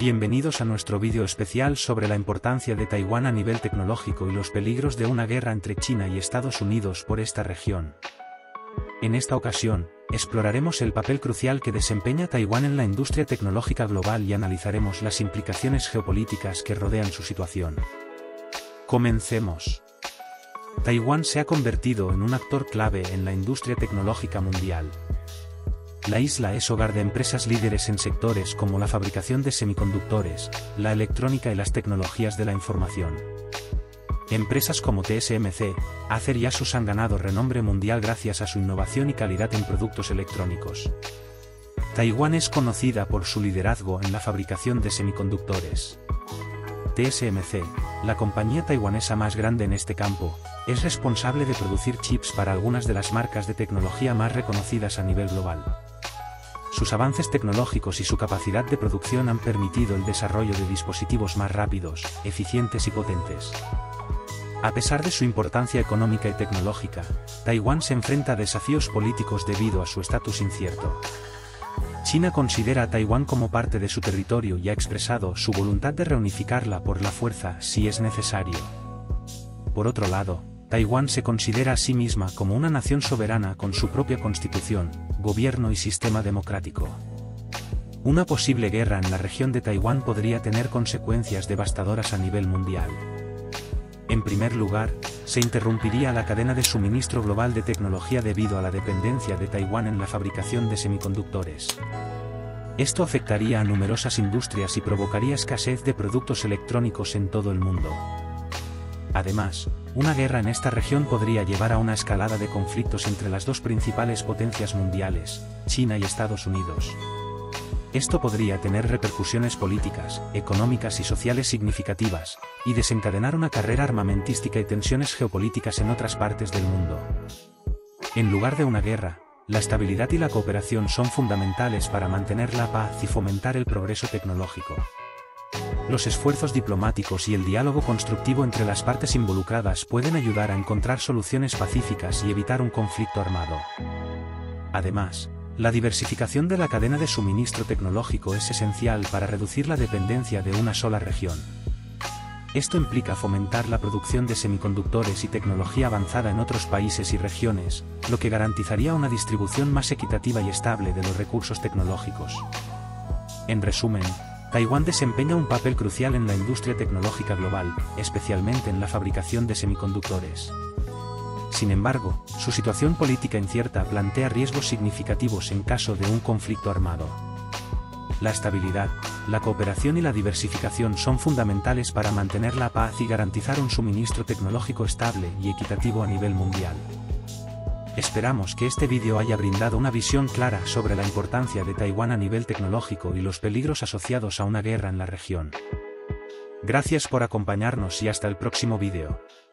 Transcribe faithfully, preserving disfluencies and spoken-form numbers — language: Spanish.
Bienvenidos a nuestro vídeo especial sobre la importancia de Taiwán a nivel tecnológico y los peligros de una guerra entre China y Estados Unidos por esta región. En esta ocasión, exploraremos el papel crucial que desempeña Taiwán en la industria tecnológica global y analizaremos las implicaciones geopolíticas que rodean su situación. Comencemos. Taiwán se ha convertido en un actor clave en la industria tecnológica mundial. La isla es hogar de empresas líderes en sectores como la fabricación de semiconductores, la electrónica y las tecnologías de la información. Empresas como T S M C, Acer y Asus han ganado renombre mundial gracias a su innovación y calidad en productos electrónicos. Taiwán es conocida por su liderazgo en la fabricación de semiconductores. T S M C, la compañía taiwanesa más grande en este campo, es responsable de producir chips para algunas de las marcas de tecnología más reconocidas a nivel global. Sus avances tecnológicos y su capacidad de producción han permitido el desarrollo de dispositivos más rápidos, eficientes y potentes. A pesar de su importancia económica y tecnológica, Taiwán se enfrenta a desafíos políticos debido a su estatus incierto. China considera a Taiwán como parte de su territorio y ha expresado su voluntad de reunificarla por la fuerza si es necesario. Por otro lado, Taiwán se considera a sí misma como una nación soberana con su propia constitución, gobierno y sistema democrático. Una posible guerra en la región de Taiwán podría tener consecuencias devastadoras a nivel mundial. En primer lugar, se interrumpiría la cadena de suministro global de tecnología debido a la dependencia de Taiwán en la fabricación de semiconductores. Esto afectaría a numerosas industrias y provocaría escasez de productos electrónicos en todo el mundo. Además, una guerra en esta región podría llevar a una escalada de conflictos entre las dos principales potencias mundiales, China y Estados Unidos. Esto podría tener repercusiones políticas, económicas y sociales significativas, y desencadenar una carrera armamentística y tensiones geopolíticas en otras partes del mundo. En lugar de una guerra, la estabilidad y la cooperación son fundamentales para mantener la paz y fomentar el progreso tecnológico. Los esfuerzos diplomáticos y el diálogo constructivo entre las partes involucradas pueden ayudar a encontrar soluciones pacíficas y evitar un conflicto armado. Además, la diversificación de la cadena de suministro tecnológico es esencial para reducir la dependencia de una sola región. Esto implica fomentar la producción de semiconductores y tecnología avanzada en otros países y regiones, lo que garantizaría una distribución más equitativa y estable de los recursos tecnológicos. En resumen, Taiwán desempeña un papel crucial en la industria tecnológica global, especialmente en la fabricación de semiconductores. Sin embargo, su situación política incierta plantea riesgos significativos en caso de un conflicto armado. La estabilidad, la cooperación y la diversificación son fundamentales para mantener la paz y garantizar un suministro tecnológico estable y equitativo a nivel mundial. Esperamos que este vídeo haya brindado una visión clara sobre la importancia de Taiwán a nivel tecnológico y los peligros asociados a una guerra en la región. Gracias por acompañarnos y hasta el próximo vídeo.